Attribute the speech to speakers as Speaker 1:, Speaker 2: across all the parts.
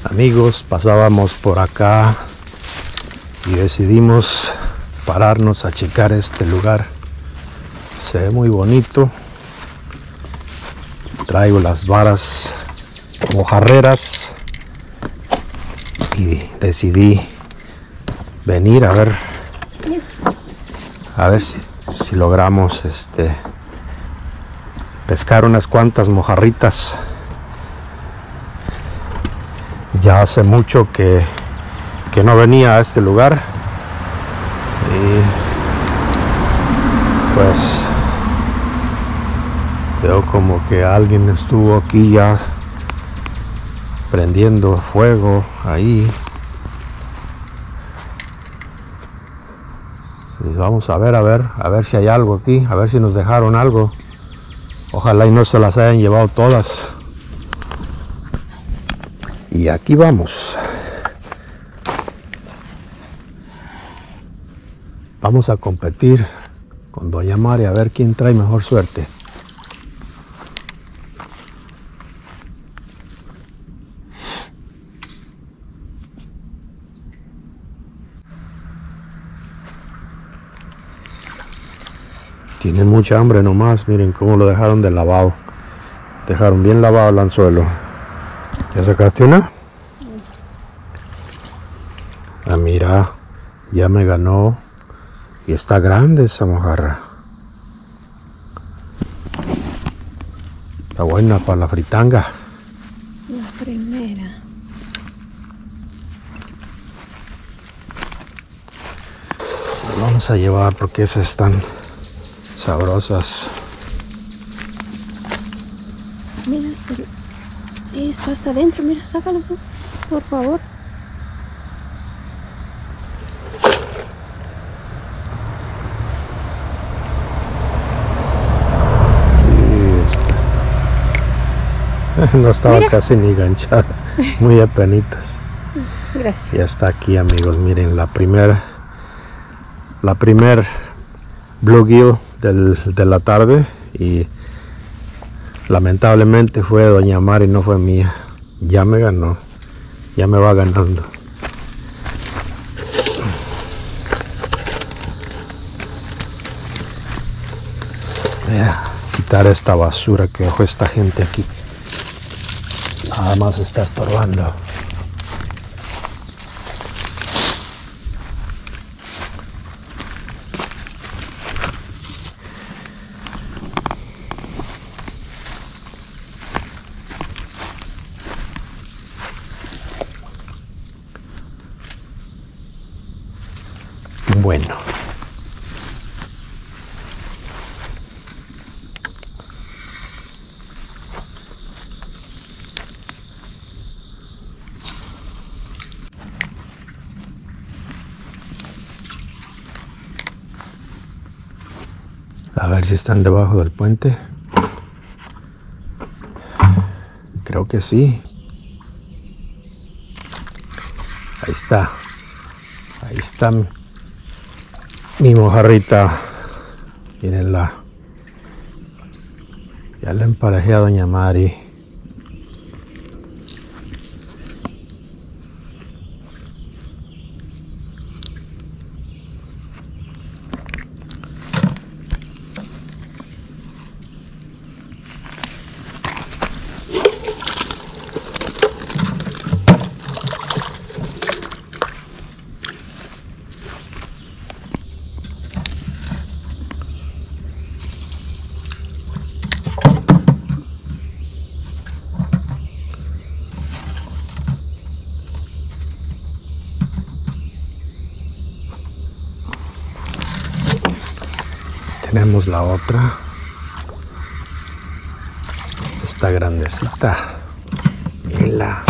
Speaker 1: Amigos, pasábamos por acá y decidimos pararnos a checar este lugar. Se ve muy bonito. Traigo las varas mojarreras y decidí venir a ver si logramos pescar unas cuantas mojarritas. Ya hace mucho que no venía a este lugar y pues veo como que alguien estuvo aquí ya prendiendo fuego ahí. Y vamos a ver si hay algo aquí, a ver si nos dejaron algo. Ojalá y no se las hayan llevado todas. Y aquí vamos. Vamos a competir con Doña Mari a ver quién trae mejor suerte. Tienen mucha hambre nomás, miren cómo lo dejaron de lavado. Dejaron bien lavado el anzuelo. ¿Ya sacaste una? Ah, mira, ya me ganó. Y está grande esa mojarra. Está buena para la fritanga.
Speaker 2: La primera.
Speaker 1: Las vamos a llevar porque esas están sabrosas.
Speaker 2: Mira, esto está adentro, mira, sácalo tú, por favor.
Speaker 1: No estaba
Speaker 2: Mira.
Speaker 1: casi ni ganchada, muy apenitas.
Speaker 2: Gracias.
Speaker 1: Ya está aquí, amigos, miren, la primer bluegill de la tarde, y lamentablemente fue de Doña Mari, no fue mía. Ya me ganó, ya me va ganando. Voy a quitar esta basura que dejó esta gente aquí. Nada más está estorbando. Bueno. A ver si están debajo del puente. Creo que sí. Ahí está. Ahí está mi mojarrita. Mírenla. Ya la emparejé a Doña Mari. Tenemos la otra. Esta está grandecita. Mírenla.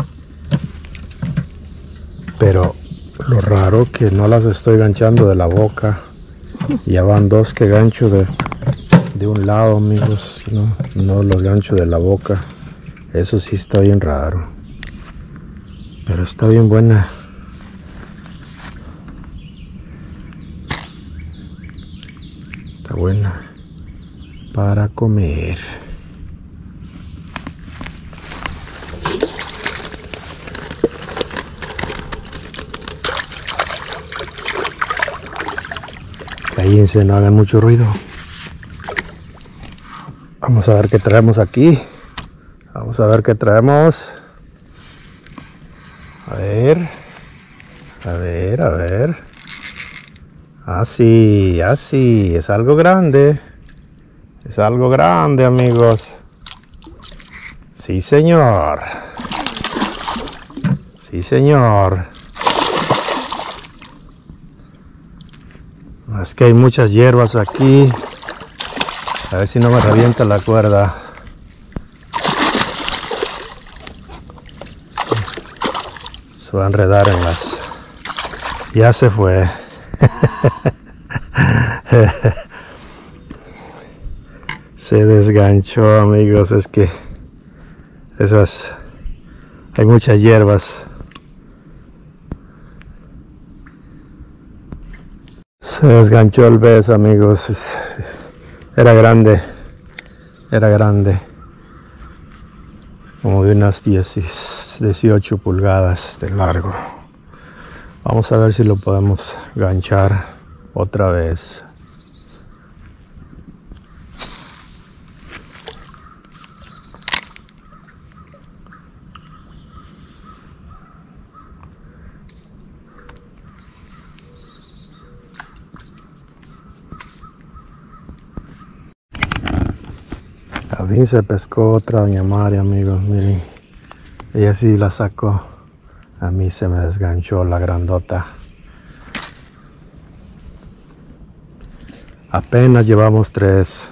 Speaker 1: Pero lo raro que no las estoy ganchando de la boca. Ya van dos que gancho de un lado, amigos. No los gancho de la boca. Eso sí está bien raro. Pero está bien buena. Está buena para comer. Fíjense, no hagan mucho ruido. Vamos a ver qué traemos aquí. Vamos a ver qué traemos. A ver. A ver, a ver. Así, así. Es algo grande. Es algo grande, amigos. Sí, señor. Sí, señor. Es que hay muchas hierbas aquí. A ver si no me revienta la cuerda. Se va a enredar en las... Ya se fue. Se desganchó, amigos. Es que esas... Hay muchas hierbas. Se desganchó el pez, amigos. Era grande. Era grande. Como de unas 18 pulgadas de largo. Vamos a ver si lo podemos ganchar otra vez. A mí se pescó otra doña María, amigos, miren. Ella sí la sacó. A mí se me desganchó la grandota. Apenas llevamos 3.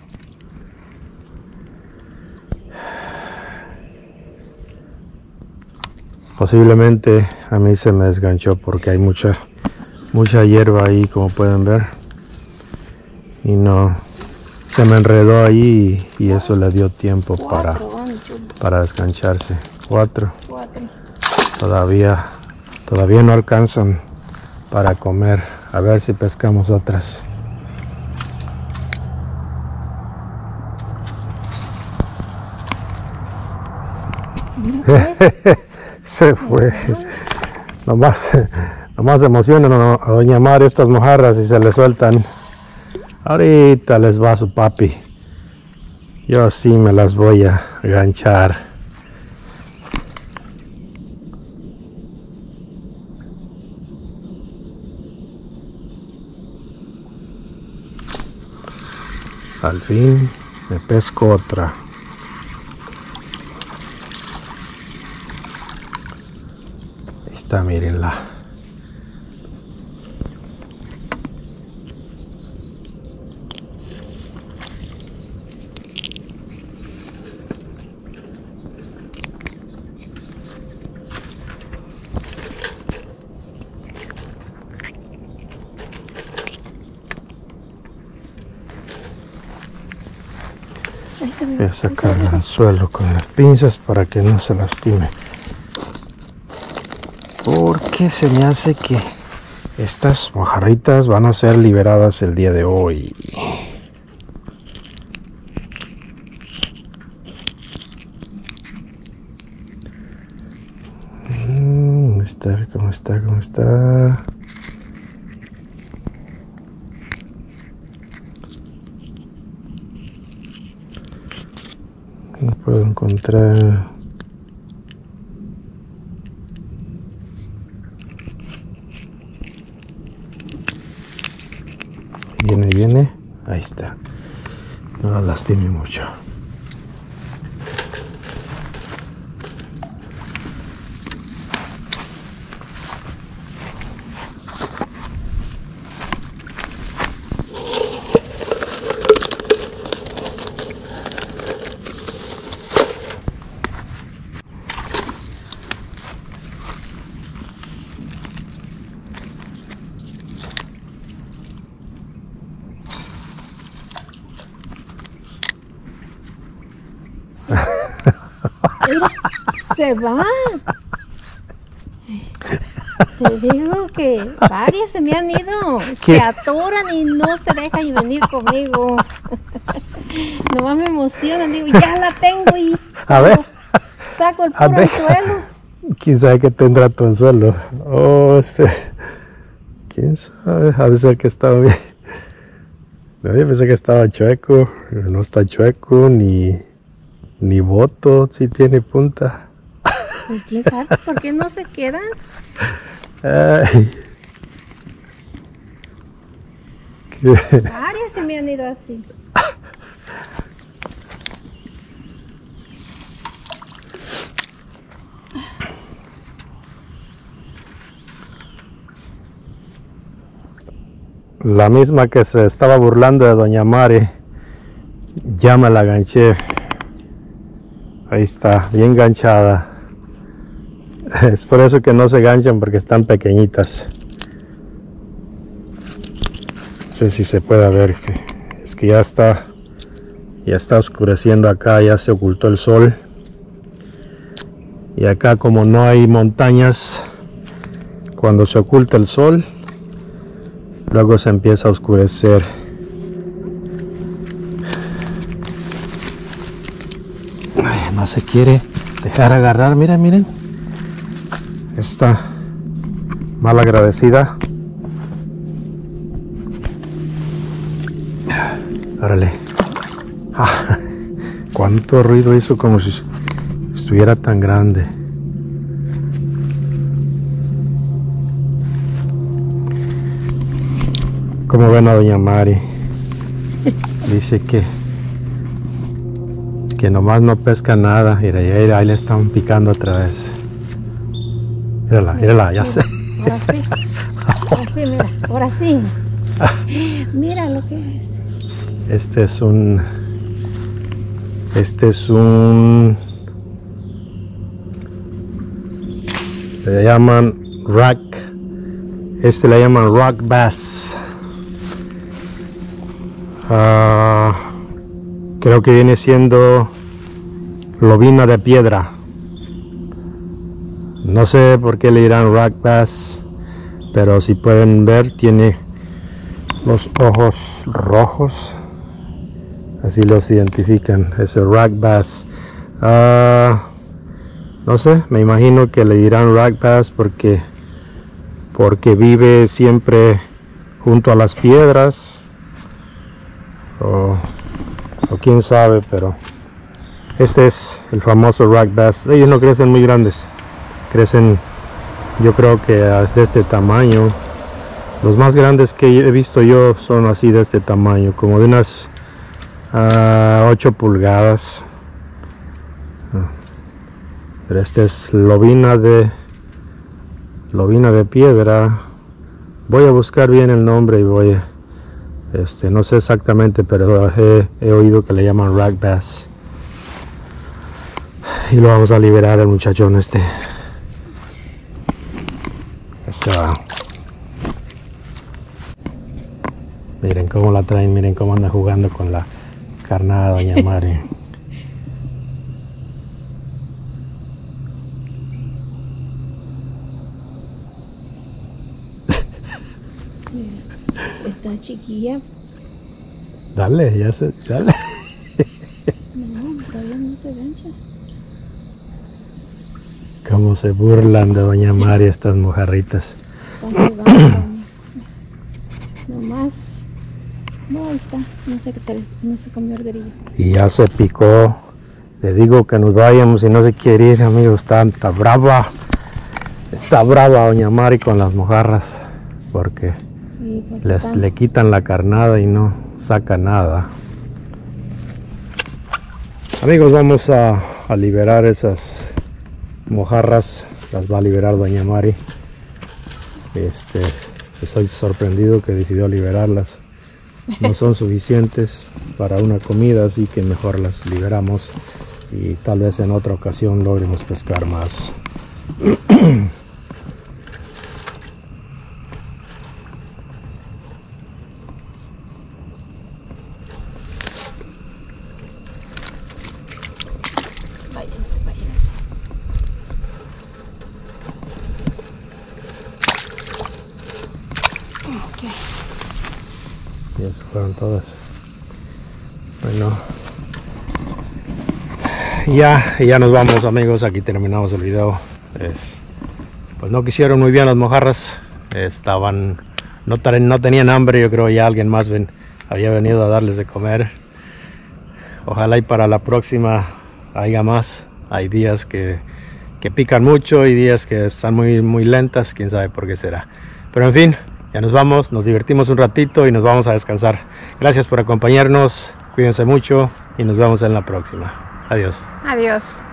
Speaker 1: Posiblemente a mí se me desganchó porque hay mucha hierba ahí, como pueden ver. Y no, se me enredó ahí y eso le dio tiempo para desgancharse. 4. Todavía no alcanzan para comer. A ver si pescamos otras. Se fue. Nomás emocionan a doña Mar estas mojarras y se le sueltan. Ahorita les va su papi. Yo sí me las voy a ganchar. Al fin me pesco otra. Ahí está, mírenla. Voy a sacar el anzuelo con las pinzas para que no se lastime. Porque se me hace que estas mojarritas van a ser liberadas el día de hoy. ¿Cómo está? No puedo encontrar. Viene. Ahí está. No la lastime mucho.
Speaker 2: Se va. Te digo que varias se me han ido.
Speaker 1: ¿Qué?
Speaker 2: Se atoran y no se dejan venir conmigo. Nomás me emocionan. Digo, ya la tengo y
Speaker 1: A ver.
Speaker 2: saco el puro anzuelo.
Speaker 1: ¿Quién sabe qué tendrá tu anzuelo? Oh, quién sabe. Ha de ser que está bien. Yo pensé que estaba chueco, pero no está chueco, ni boto, si tiene punta.
Speaker 2: Pues quién sabe por qué no se quedan.
Speaker 1: Ay.
Speaker 2: Varias se me han ido así.
Speaker 1: La misma que se estaba burlando de Doña Mari, ya me la ganché. Ahí está, bien ganchada. Es por eso que no se ganchan, porque están pequeñitas. No sé si se puede ver, es que ya está oscureciendo acá, ya se ocultó el sol. Y acá, como no hay montañas, cuando se oculta el sol, luego se empieza a oscurecer. Ay, no se quiere dejar agarrar, miren. Está mal agradecida. Órale. Ah, cuánto ruido hizo, como si estuviera tan grande. Como ven a Doña Mari, dice que nomás no pesca nada. Mira, ahí le están picando otra vez. Mírala, ya sé.
Speaker 2: Ahora sí, mira, ahora sí. Mira lo que es.
Speaker 1: Este es un le llaman rock. Le llaman rock bass. Creo que viene siendo lobina de piedra. No sé por qué le dirán rock bass, pero si pueden ver, tiene los ojos rojos, así los identifican. Es el rock bass. No sé, me imagino que le dirán rock bass porque vive siempre junto a las piedras, o quién sabe, pero este es el famoso rock bass. Ellos no crecen muy grandes, crecen, yo creo que de este tamaño. Los más grandes que he visto yo son así, de este tamaño, como de unas 8 pulgadas. Pero este es lobina de piedra. Voy a buscar bien el nombre y voy a, no sé exactamente, pero he oído que le llaman rock bass. Y lo vamos a liberar al muchachón este. Miren cómo la traen, miren cómo anda jugando con la carnada Doña Mari.
Speaker 2: Está chiquilla.
Speaker 1: Dale.
Speaker 2: No, todavía no se gancha.
Speaker 1: Cómo se burlan de Doña Mari estas mojarritas.
Speaker 2: Están jugando. Nomás. No, ahí está. No se comió el grillo.
Speaker 1: Y ya se picó. Le digo que nos vayamos y no se quiere ir, amigos. Está brava. Está brava Doña Mari con las mojarras. Porque le quitan la carnada y no saca nada. Amigos, vamos a liberar esas mojarras. Las va a liberar Doña Mari. Estoy sorprendido que decidió liberarlas. No son suficientes para una comida, así que mejor las liberamos y tal vez en otra ocasión logremos pescar más. Y eso fueron todas. Bueno, ya nos vamos, amigos. Aquí terminamos el video. Pues no quisieron muy bien las mojarras. No tenían hambre. Yo creo ya alguien más había venido a darles de comer. Ojalá y para la próxima haya más. Hay días que pican mucho y días que están muy lentas, quién sabe por qué será. Pero en fin, ya nos vamos, nos divertimos un ratito y nos vamos a descansar. Gracias por acompañarnos, cuídense mucho y nos vemos en la próxima. Adiós.
Speaker 2: Adiós.